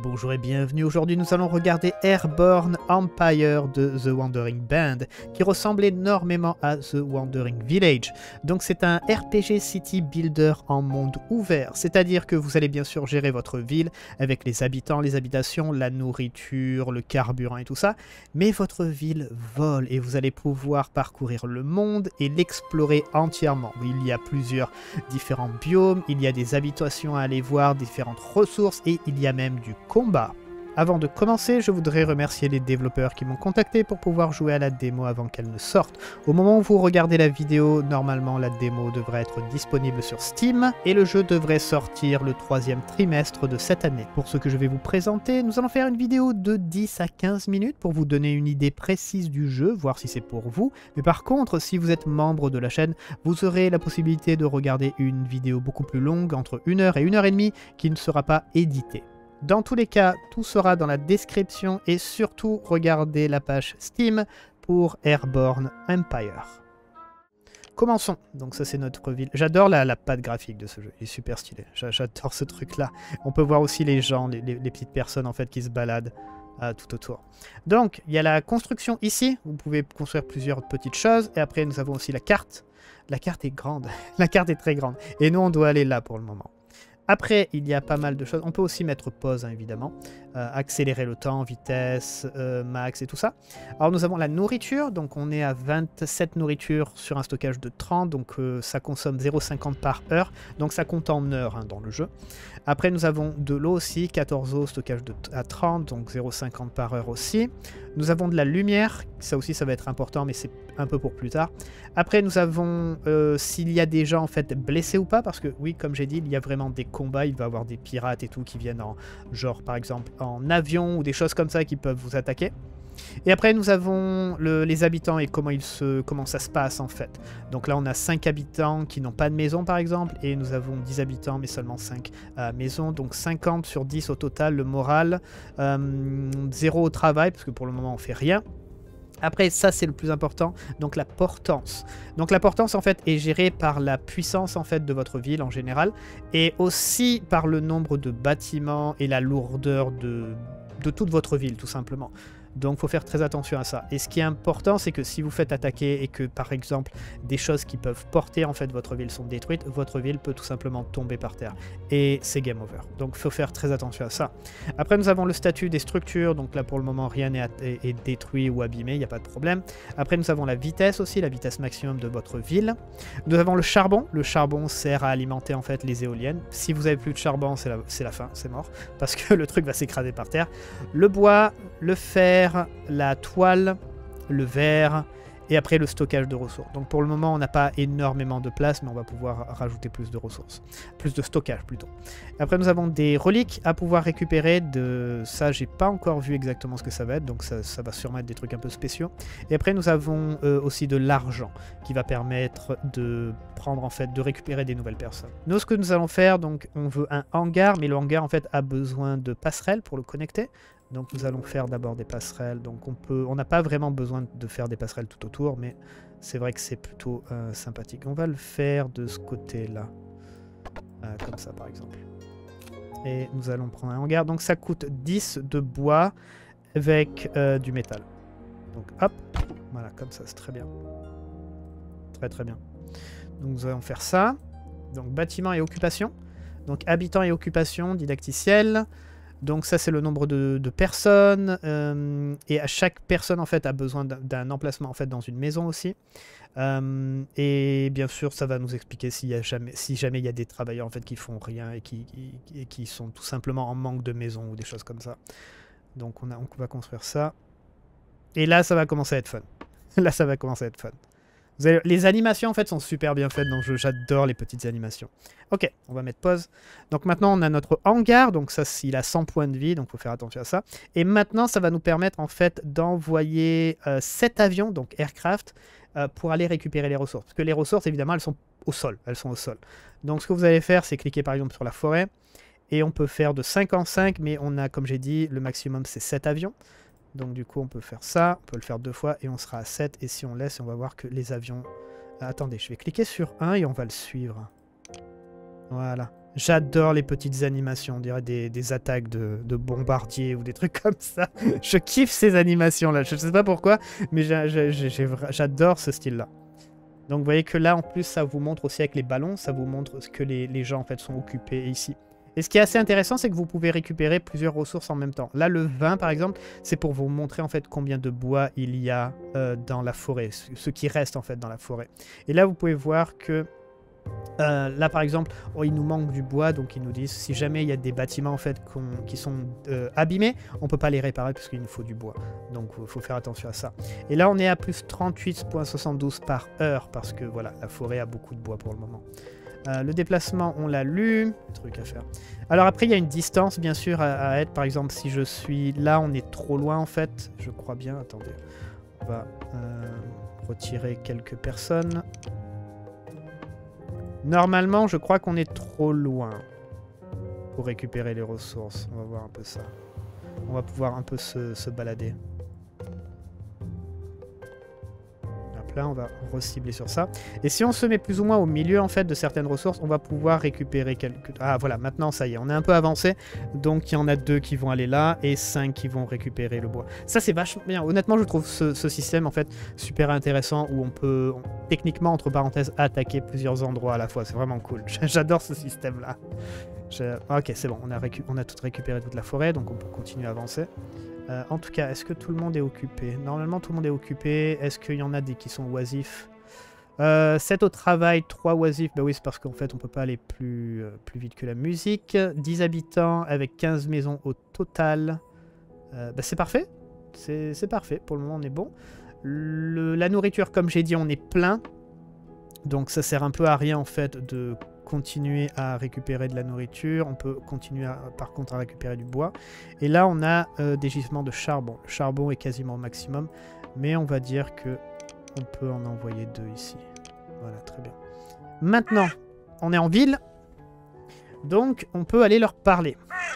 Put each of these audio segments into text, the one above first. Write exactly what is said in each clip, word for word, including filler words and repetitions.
Bonjour et bienvenue, aujourd'hui nous allons regarder Airborne Empire de The Wandering Band qui ressemble énormément à The Wandering Village. Donc c'est un R P G City Builder en monde ouvert, c'est-à-dire que vous allez bien sûr gérer votre ville avec les habitants, les habitations, la nourriture, le carburant et tout ça, mais votre ville vole et vous allez pouvoir parcourir le monde et l'explorer entièrement. Il y a plusieurs différents biomes, il y a des habitations à aller voir, différentes ressources et il y a même du combat. Avant de commencer, je voudrais remercier les développeurs qui m'ont contacté pour pouvoir jouer à la démo avant qu'elle ne sorte. Au moment où vous regardez la vidéo, normalement la démo devrait être disponible sur Steam et le jeu devrait sortir le troisième trimestre de cette année. Pour ce que je vais vous présenter, nous allons faire une vidéo de dix à quinze minutes pour vous donner une idée précise du jeu, voir si c'est pour vous. Mais par contre, si vous êtes membre de la chaîne, vous aurez la possibilité de regarder une vidéo beaucoup plus longue, entre une heure et une heure et demie, qui ne sera pas éditée. Dans tous les cas, tout sera dans la description et surtout regardez la page Steam pour Airborne Empire. Commençons. Donc ça c'est notre ville. J'adore la, la patte graphique de ce jeu, il est super stylé. J'adore ce truc là. On peut voir aussi les gens, les, les, les petites personnes en fait qui se baladent euh, tout autour. Donc il y a la construction ici, vous pouvez construire plusieurs petites choses et après nous avons aussi la carte. La carte est grande, la carte est très grande et nous on doit aller là pour le moment. Après, il y a pas mal de choses. On peut aussi mettre pause, hein, évidemment. Euh, accélérer le temps, vitesse, euh, max et tout ça. Alors, nous avons la nourriture. Donc, on est à vingt-sept nourritures sur un stockage de trente. Donc, euh, ça consomme zéro virgule cinquante par heure. Donc, ça compte en heures hein, dans le jeu. Après, nous avons de l'eau aussi. quatorze eau, stockage de à trente. Donc, zéro virgule cinquante par heure aussi. Nous avons de la lumière. Ça aussi, ça va être important, mais c'est un peu pour plus tard. Après, nous avons euh, s'il y a des gens en fait blessés ou pas. Parce que, oui, comme j'ai dit, il y a vraiment des combats. Il va y avoir des pirates et tout qui viennent en, genre, par exemple, en avion ou des choses comme ça qui peuvent vous attaquer. Et après, nous avons le, les habitants et comment, ils se, comment ça se passe en fait. Donc là, on a cinq habitants qui n'ont pas de maison par exemple. Et nous avons dix habitants mais seulement cinq euh, maisons. Donc cinquante sur dix au total, le moral. Euh, zéro au travail parce que pour le moment, on fait rien. Après, ça, c'est le plus important, donc la portance. Donc la portance, en fait, est gérée par la puissance, en fait, de votre ville, en général, et aussi par le nombre de bâtiments et la lourdeur de, de toute votre ville, tout simplement. Donc, il faut faire très attention à ça. Et ce qui est important, c'est que si vous faites attaquer et que, par exemple, des choses qui peuvent porter, en fait, votre ville sont détruites, votre ville peut tout simplement tomber par terre. Et c'est game over. Donc, il faut faire très attention à ça. Après, nous avons le statut des structures. Donc là, pour le moment, rien n'est est détruit ou abîmé. Il n'y a pas de problème. Après, nous avons la vitesse aussi, la vitesse maximum de votre ville. Nous avons le charbon. Le charbon sert à alimenter, en fait, les éoliennes. Si vous avez plus de charbon, c'est la, c'est la fin. C'est mort. Parce que le truc va s'écraser par terre. Le bois, le fer, la toile, le verre et après le stockage de ressources. Donc pour le moment on n'a pas énormément de place mais on va pouvoir rajouter plus de ressources, plus de stockage plutôt. Après nous avons des reliques à pouvoir récupérer, de ça j'ai pas encore vu exactement ce que ça va être, donc ça, ça va sûrement être des trucs un peu spéciaux. Et après nous avons euh, aussi de l'argent qui va permettre de prendre en fait, de récupérer des nouvelles personnes. Nous ce que nous allons faire, donc on veut un hangar, mais le hangar en fait a besoin de passerelles pour le connecter. Donc nous allons faire d'abord des passerelles. Donc on peut, on n'a pas vraiment besoin de faire des passerelles tout autour, mais c'est vrai que c'est plutôt euh, sympathique. On va le faire de ce côté-là, euh, comme ça par exemple. Et nous allons prendre un hangar. Donc ça coûte dix de bois avec euh, du métal. Donc hop, voilà, comme ça, c'est très bien. Très très bien. Donc nous allons faire ça. Donc bâtiment et occupation. Donc habitants et occupation, didacticiel. Donc ça c'est le nombre de, de personnes euh, et à chaque personne en fait a besoin d'un emplacement en fait dans une maison aussi euh, et bien sûr ça va nous expliquer s'il y a jamais, si jamais il y a des travailleurs en fait qui font rien et qui, qui, et qui sont tout simplement en manque de maison ou des choses comme ça. Donc on, a, on va construire ça et là ça va commencer à être fun. Là ça va commencer à être fun. Vous avez, les animations en fait sont super bien faites dans le jeu, j'adore les petites animations. Ok, on va mettre pause. Donc maintenant on a notre hangar, donc ça il a cent points de vie, donc il faut faire attention à ça. Et maintenant ça va nous permettre en fait d'envoyer euh, sept avions, donc aircraft, euh, pour aller récupérer les ressources. Parce que les ressources évidemment elles sont au sol, elles sont au sol. Donc ce que vous allez faire c'est cliquer par exemple sur la forêt, et on peut faire de cinq en cinq, mais on a comme j'ai dit le maximum c'est sept avions. Donc du coup on peut faire ça, on peut le faire deux fois et on sera à sept. Et si on laisse, on va voir que les avions... Ah, attendez, je vais cliquer sur un et on va le suivre. Voilà. J'adore les petites animations, on dirait des, des attaques de, de bombardiers ou des trucs comme ça. Je kiffe ces animations-là, je sais pas pourquoi, mais j'adore ce style-là. Donc vous voyez que là, en plus, ça vous montre aussi avec les ballons, ça vous montre ce que les, les gens en fait sont occupés ici. Et ce qui est assez intéressant, c'est que vous pouvez récupérer plusieurs ressources en même temps. Là, le vin, par exemple, c'est pour vous montrer en fait combien de bois il y a euh, dans la forêt, ce qui reste en fait dans la forêt. Et là, vous pouvez voir que Euh, là par exemple, oh, il nous manque du bois, donc ils nous disent si jamais il y a des bâtiments en fait qui sont euh, abîmés, on peut pas les réparer parce qu'il nous faut du bois. Donc il faut faire attention à ça. Et là on est à plus trente-huit virgule soixante-douze par heure parce que voilà, la forêt a beaucoup de bois pour le moment. Euh, le déplacement, on l'a lu. Truc à faire. Alors après, il y a une distance bien sûr à, à être. Par exemple, si je suis là, on est trop loin en fait. Je crois bien. Attendez, on va euh, retirer quelques personnes. Normalement, je crois qu'on est trop loin pour récupérer les ressources. On va voir un peu ça. On va pouvoir un peu se, se balader. Hop là, on va recibler sur ça. Et si on se met plus ou moins au milieu en fait de certaines ressources, on va pouvoir récupérer quelques... Ah voilà, maintenant ça y est, on est un peu avancé. Donc il y en a deux qui vont aller là et cinq qui vont récupérer le bois. Ça c'est vachement bien. Honnêtement, je trouve ce, ce système en fait super intéressant où on peut... On... techniquement, entre parenthèses, attaquer plusieurs endroits à la fois. C'est vraiment cool. J'adore ce système-là. Je... Ok, c'est bon. On a, récu... on a tout récupéré toute la forêt, donc on peut continuer à avancer. Euh, en tout cas, est-ce que tout le monde est occupé? Normalement, tout le monde est occupé. Est-ce qu'il y en a des qui sont oisifs? euh, sept au travail, trois oisifs. Bah oui, c'est parce qu'en fait, on peut pas aller plus, euh, plus vite que la musique. dix habitants avec quinze maisons au total. Euh, bah, c'est parfait. C'est parfait. Pour le moment, on est bon. Le, la nourriture, comme j'ai dit, on est plein. Donc ça sert un peu à rien en fait de continuer à récupérer de la nourriture. On peut continuer à, par contre à récupérer du bois. Et là on a euh, des gisements de charbon. Le charbon est quasiment au maximum. Mais on va dire que on peut en envoyer deux ici. Voilà, très bien. Maintenant, on est en ville. Donc on peut aller leur parler.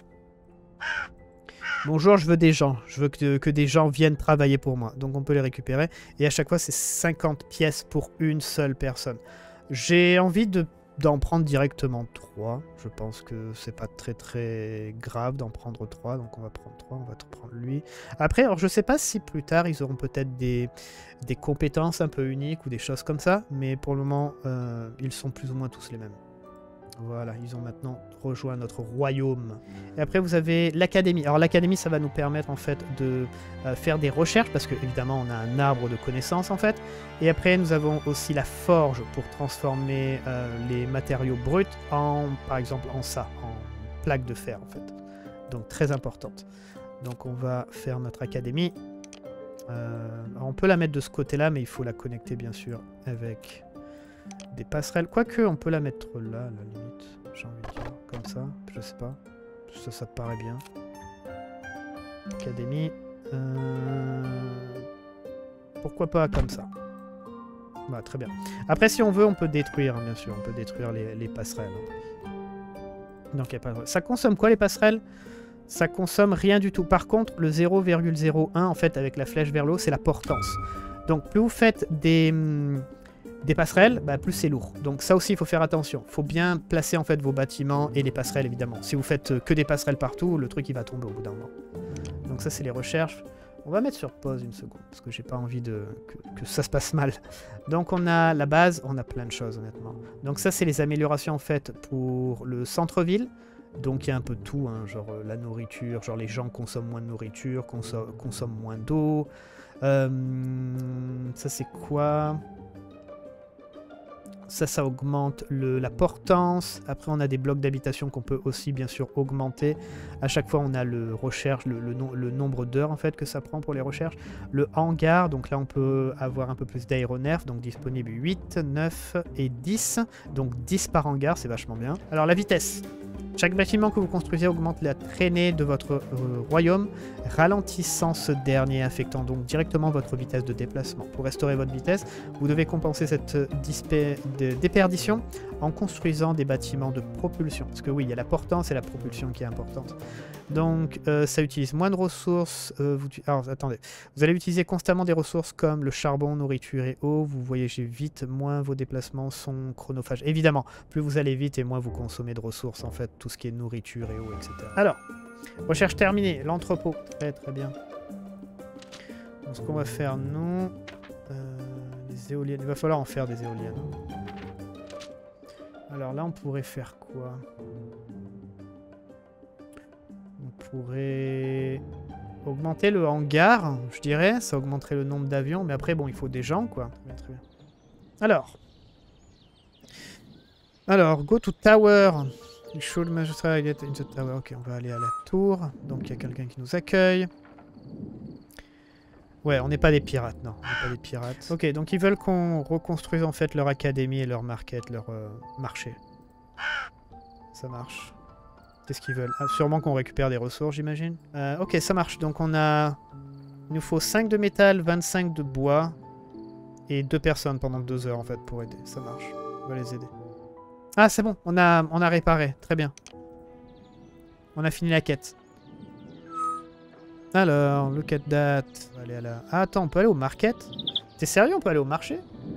Bonjour, je veux des gens. Je veux que, que des gens viennent travailler pour moi. Donc on peut les récupérer. Et à chaque fois, c'est cinquante pièces pour une seule personne. J'ai envie de d'en prendre directement trois. Je pense que c'est pas très très grave d'en prendre trois. Donc on va prendre trois, on va prendre lui. Après, alors je sais pas si plus tard, ils auront peut-être des, des compétences un peu uniques ou des choses comme ça. Mais pour le moment, euh, ils sont plus ou moins tous les mêmes. Voilà, ils ont maintenant rejoint notre royaume. Et après, vous avez l'académie. Alors l'académie, ça va nous permettre en fait de euh, faire des recherches parce que évidemment, on a un arbre de connaissances en fait. Et après, nous avons aussi la forge pour transformer euh, les matériaux bruts en, par exemple, en ça, en plaques de fer en fait. Donc très importante. Donc on va faire notre académie. Euh, on peut la mettre de ce côté-là, mais il faut la connecter bien sûr avec des passerelles. Quoique, on peut la mettre là, à la limite. J'ai envie de dire. Comme ça. Je sais pas. Ça, ça te paraît bien. Académie. Euh... Pourquoi pas comme ça. Bah, très bien. Après, si on veut, on peut détruire, hein, bien sûr. On peut détruire les, les passerelles. Hein. Donc, y a pas... Ça consomme quoi, les passerelles? Ça consomme rien du tout. Par contre, le zéro virgule zéro un, en fait, avec la flèche vers le haut, c'est la portance. Donc, plus vous faites des... des passerelles, bah, plus c'est lourd. Donc ça aussi, il faut faire attention. Il faut bien placer en fait vos bâtiments et les passerelles, évidemment. Si vous faites que des passerelles partout, le truc, il va tomber au bout d'un moment. Donc ça, c'est les recherches. On va mettre sur pause une seconde, parce que j'ai pas envie de que, que ça se passe mal. Donc on a la base, on a plein de choses, honnêtement. Donc ça, c'est les améliorations, en fait, pour le centre-ville. Donc il y a un peu de tout, hein, genre euh, la nourriture, genre les gens consomment moins de nourriture, conso consomment moins d'eau. Euh, ça, c'est quoi ? Ça, ça augmente le, la portance. Après, on a des blocs d'habitation qu'on peut aussi, bien sûr, augmenter. À chaque fois, on a le recherche, le, le, no le nombre d'heures, en fait, que ça prend pour les recherches. Le hangar, donc là, on peut avoir un peu plus d'aéronefs. Donc, disponible huit, neuf et dix. Donc, dix par hangar, c'est vachement bien. Alors, la vitesse. Chaque bâtiment que vous construisez augmente la traînée de votre euh, royaume, ralentissant ce dernier, affectant donc directement votre vitesse de déplacement. Pour restaurer votre vitesse, vous devez compenser cette de déperdition en construisant des bâtiments de propulsion. Parce que oui, il y a la portance et la propulsion qui est importante. Donc euh, ça utilise moins de ressources. Euh, vous, alors attendez, vous allez utiliser constamment des ressources comme le charbon, nourriture et eau. Vous voyagez vite, moins vos déplacements sont chronophages. Évidemment, plus vous allez vite et moins vous consommez de ressources en fait. Tout ce qui est nourriture et eau, et cetera. Alors, recherche terminée, l'entrepôt. Très très bien. Donc, ce qu'on va faire, nous... Euh, les éoliennes. Il va falloir en faire des éoliennes. Alors là, on pourrait faire quoi? On pourrait augmenter le hangar, je dirais. Ça augmenterait le nombre d'avions. Mais après, bon, il faut des gens, quoi. Très bien, très bien. Alors. Alors, go to tower. Should magistrate get into the tower. Ok, on va aller à la tour. Donc il y a quelqu'un qui nous accueille. Ouais, on n'est pas des pirates, non. On n'est pas des pirates. Ok, donc ils veulent qu'on reconstruise en fait leur académie et leur market, leur euh, marché. Ça marche. Qu'est-ce qu'ils veulent? Ah, sûrement qu'on récupère des ressources, j'imagine. Euh, ok, ça marche. Donc on a... Il nous faut cinq de métal, vingt-cinq de bois et deux personnes pendant deux heures en fait pour aider. Ça marche. On va les aider. Ah, c'est bon, on a, on a réparé. Très bien. On a fini la quête. Alors, look at that. On va aller à la... Ah, attends, on peut aller au market? T'es sérieux, on peut aller au marché?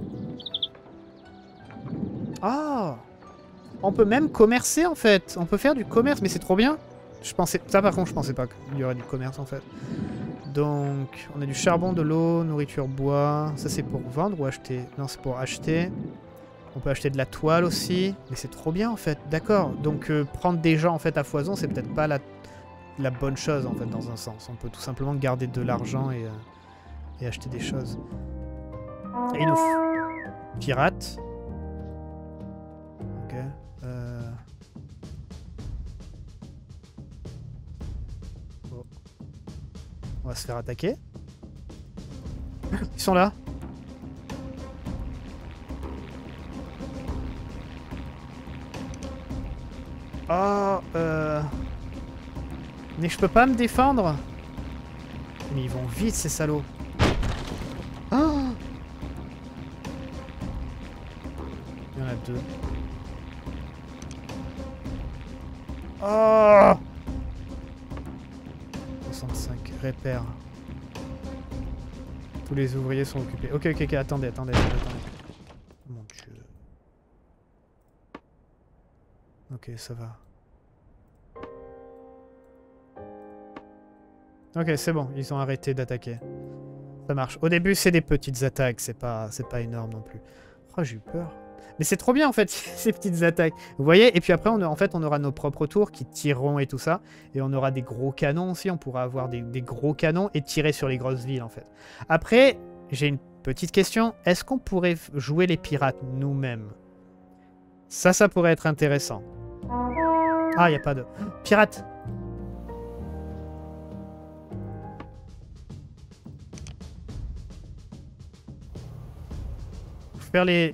Ah! On peut même commercer, en fait. On peut faire du commerce, mais c'est trop bien. Je pensais... Ça, par contre, je pensais pas qu'il y aurait du commerce, en fait. Donc, on a du charbon, de l'eau, nourriture, bois. Ça, c'est pour vendre ou acheter? Non, c'est pour acheter. On peut acheter de la toile aussi, mais c'est trop bien en fait, d'accord. Donc euh, prendre des gens en fait à foison, c'est peut-être pas la, la bonne chose en fait dans un sens. On peut tout simplement garder de l'argent et, euh, et acheter des choses. Et nous pirate. Ok. Euh... Oh. On va se faire attaquer. Ils sont là. Oh, euh... Mais je peux pas me défendre? Mais ils vont vite, ces salauds. Oh, il y en a deux. Oh, soixante-cinq, repère. Tous les ouvriers sont occupés. Ok, ok, ok, attendez, attendez, attendez. Mon Dieu. Ok, ça va. Ok, c'est bon, ils ont arrêté d'attaquer. Ça marche. Au début, c'est des petites attaques, c'est pas, c'est pas énorme non plus. Oh, j'ai eu peur. Mais c'est trop bien, en fait, ces petites attaques. Vous voyez? Et puis après, on a, en fait, on aura nos propres tours qui tireront et tout ça. Et on aura des gros canons aussi. On pourra avoir des, des gros canons et tirer sur les grosses villes, en fait. Après, j'ai une petite question. Est-ce qu'on pourrait jouer les pirates nous-mêmes? Ça, ça pourrait être intéressant. Ah, il n'y a pas de... Pirates! Faut faire les...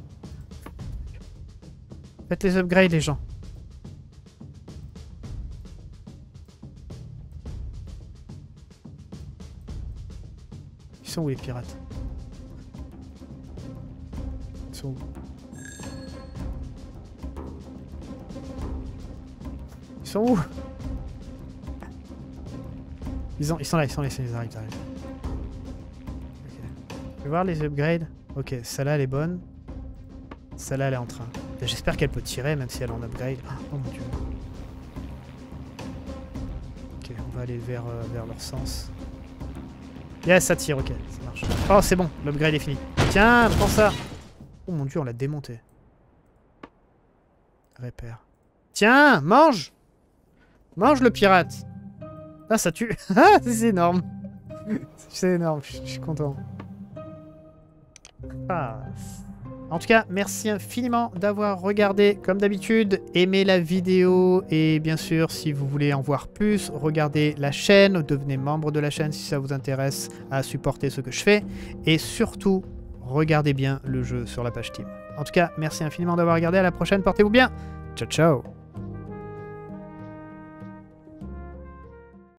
Faites les upgrades, les gens. Ils sont où, les pirates? Ils sont où? Ils sont où? Ils, ont, ils sont là, ils sont là, ils sont là, ils arrivent, ils arrivent. Okay. Je vais voir les upgrades. Ok, celle-là, elle est bonne. Celle-là, elle est en train. J'espère qu'elle peut tirer, même si elle en upgrade. Oh mon dieu. Ok, on va aller vers, euh, vers leur sens. Yes, ça tire, ok, ça marche. Oh, c'est bon, l'upgrade est fini. Tiens, prends ça. Oh mon dieu, on l'a démonté. Repère. Tiens, mange. Mange le pirate. Ah, ça tue. Ah, c'est énorme. C'est énorme, je suis content. Ah. En tout cas, merci infiniment d'avoir regardé. Comme d'habitude, aimez la vidéo. Et bien sûr, si vous voulez en voir plus, regardez la chaîne. Devenez membre de la chaîne si ça vous intéresse à supporter ce que je fais. Et surtout, regardez bien le jeu sur la page Steam. En tout cas, merci infiniment d'avoir regardé. À la prochaine, portez-vous bien. Ciao, ciao.